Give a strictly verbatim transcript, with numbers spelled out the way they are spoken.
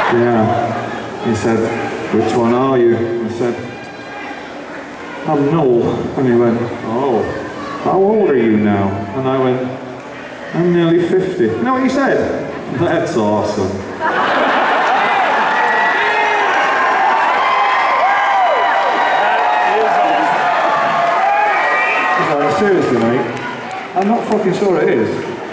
Yeah. He said, which one are you? I said, I'm Noel. And he went, oh, how old are you now? And I went, I'm nearly fifty. You know what he said? That's awesome. He's like, seriously, mate, I'm not fucking sure it is.